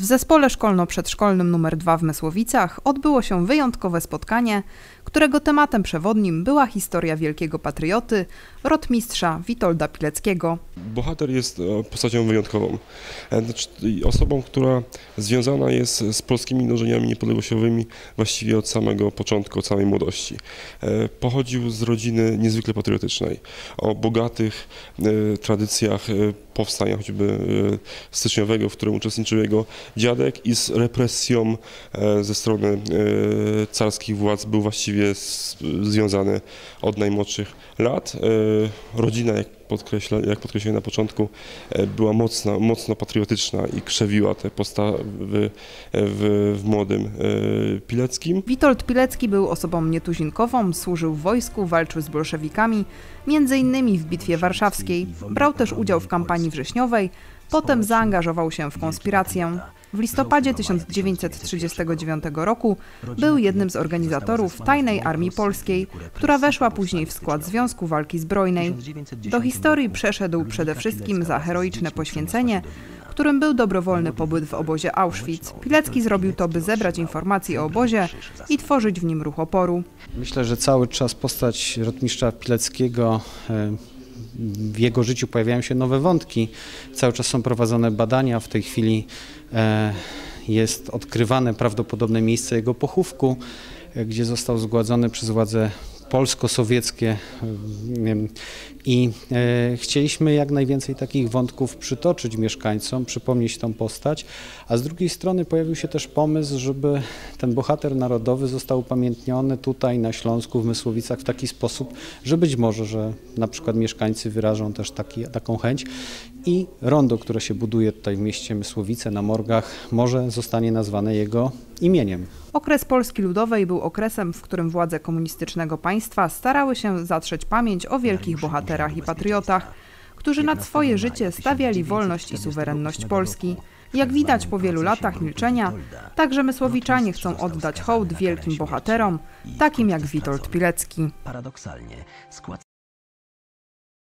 W zespole szkolno-przedszkolnym nr 2 w Mysłowicach odbyło się wyjątkowe spotkanie, którego tematem przewodnim była historia wielkiego patrioty, rotmistrza Witolda Pileckiego. Bohater jest postacią wyjątkową, osobą, która związana jest z polskimi dążeniami niepodległościowymi właściwie od samego początku, od samej młodości. Pochodził z rodziny niezwykle patriotycznej, o bogatych tradycjach powstania choćby styczniowego, w którym uczestniczył jego dziadek, i z represją ze strony carskich władz był właściwie związany od najmłodszych lat. Rodzina, jak podkreślałem na początku, była mocno patriotyczna i krzewiła te postawy w młodym Pileckim. Witold Pilecki był osobą nietuzinkową, służył w wojsku, walczył z bolszewikami, m.in. w Bitwie Warszawskiej. Brał też udział w kampanii wrześniowej, potem zaangażował się w konspirację. W listopadzie 1939 roku był jednym z organizatorów Tajnej Armii Polskiej, która weszła później w skład Związku Walki Zbrojnej. Do historii przeszedł przede wszystkim za heroiczne poświęcenie, którym był dobrowolny pobyt w obozie Auschwitz. Pilecki zrobił to, by zebrać informacje o obozie i tworzyć w nim ruch oporu. Myślę, że cały czas postać rotmistrza Pileckiego, w jego życiu pojawiają się nowe wątki, cały czas są prowadzone badania, w tej chwili jest odkrywane prawdopodobne miejsce jego pochówku, gdzie został zgładzony przez władze polsko-sowieckie i chcieliśmy jak najwięcej takich wątków przytoczyć mieszkańcom, przypomnieć tą postać, a z drugiej strony pojawił się też pomysł, żeby ten bohater narodowy został upamiętniony tutaj na Śląsku, w Mysłowicach w taki sposób, że być może, że na przykład mieszkańcy wyrażą też taką chęć i rondo, które się buduje tutaj w mieście Mysłowice na Morgach, może zostanie nazwane jego imieniem. Okres Polski Ludowej był okresem, w którym władze komunistycznego państwa starały się zatrzeć pamięć o wielkich bohaterach i patriotach, którzy nad swoje życie stawiali wolność i suwerenność Polski. Jak widać po wielu latach milczenia, także mysłowiczanie chcą oddać hołd wielkim bohaterom, takim jak Witold Pilecki. Paradoksalnie skład